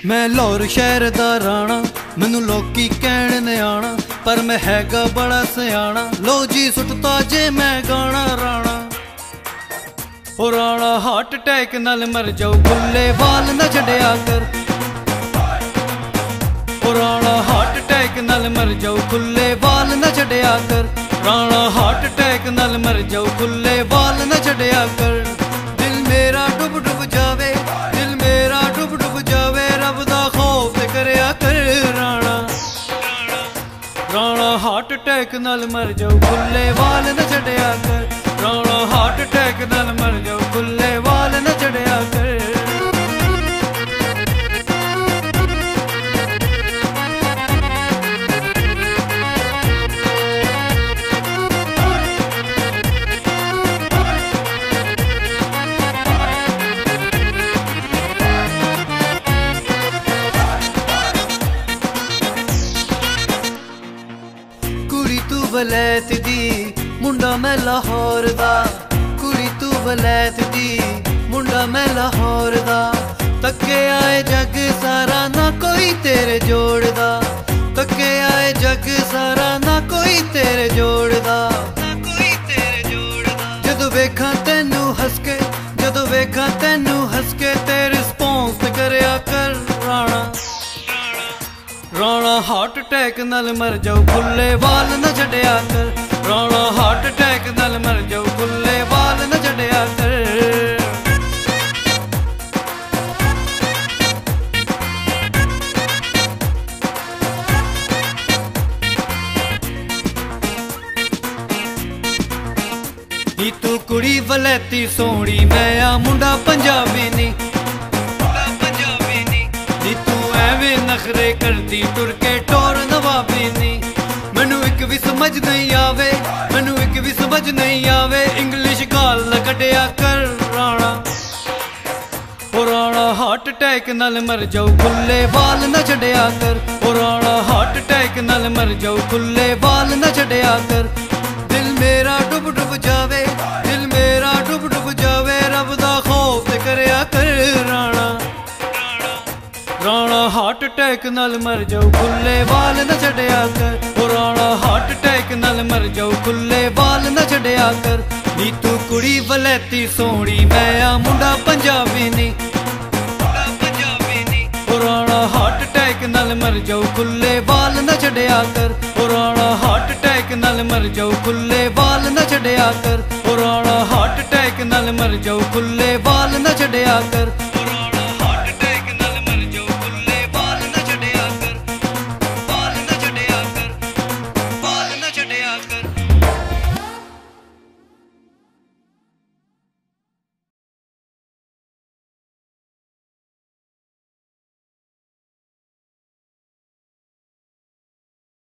मैं लाहौर शहर दा राणा, मैनू लोकी कहण निआणा, पर मैं हैगा बड़ा सियाणा। लो जी सुटता जे मैं गाना राणा। ओ राणा हार्ट अटैक नाल मर जाऊ, खुले वाल न छड्या कर। ओ राणा हार्ट अटैक नाल मर जाऊ, खुले वाल न छड्या कर। राणा हार्ट अटैक नाल मर जाऊ, खुले वाल न छड्या कर। दिल मेरा डुब डुब जावे, दिल मेरा डुब डुब जावे, रब दा खौफ करया कर राणा। राणा हार्ट अटैक नाल मर जाऊ, खुले वाल न छड्या कर। राणा हार्ट अटैक नाल मर जाऊ, खुले वाल न छड्या कर। कुड़ी तू वलैत दी, मुंडा मैं लाहौर दा। कुड़ी तू वलैत दी, मुंडा मैं लाहौर दा। तक्के आए जग सारा, ना कोई तेरे जोड़दा। तक्के आए जग सारा, ना कोई तेरे जोड़दा। जदों वेखां तैनू हस के, जदों वेखां तैनू हस के, ते रिस्पॉन्स करया कर राणा। राणा हार्ट अटैक नाल मर जाऊ, खुले वाल न छड्या कर। राणा हार्ट अटैक नाल मर जाऊ, खुले वाल न छड्या कर। नी तू कुड़ी वलैती सोहनी, मैं आ मुंडा पंजाबी नी। नी तू एवें नखरे करदी, टुर के टोर नवाबी नी। मैनू एक भी समझ नहीं आवे, मैनू एक भी समझ नहीं आवे, इंग्लिश गाल न कड्या कर राणा। ओ राणा हार्ट अटैक नाल मर जाऊ, खुले वाल न छड्या कर। ओ राणा हार्ट अटैक नाल मर जाऊ, खुले वाल न छड्या कर। दिल मेरा डुब डुब जावे, दिल मेरा डुब डुब जावे, रब दा खौफ करया कर राणा। राणा हार्ट अटैक नाल मर जाऊ, खुले वाल न छड्या कर। ओ राणा हार्ट अटैक नाल मर जाऊ, खुले वाल न छड्या कर। नी तू कुड़ी वलैती सोहनी, मैं आ मुंडा पंजाबी नी। ओ राणा हार्ट अटैक नाल मर जाऊ, खुले वाल न छड्या कर। ओ राणा हार्ट अटैक नाल मर जाऊ, खुले वाल न छड्या कर। ओ राणा हार्ट अटैक नाल मर जाऊ, खुले वाल न छड्या कर।